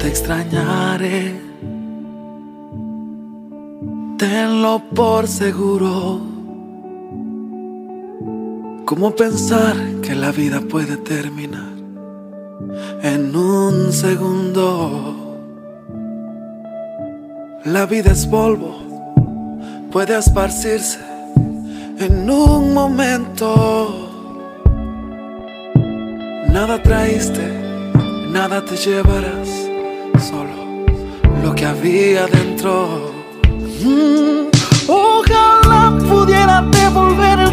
extrañaré, tenlo por seguro. ¿Cómo pensar que la vida puede terminar en un segundo? La vida es polvo, puede esparcirse en un momento. Nada traíste, nada te llevarás, solo lo que había dentro. Ojalá pudiera devolver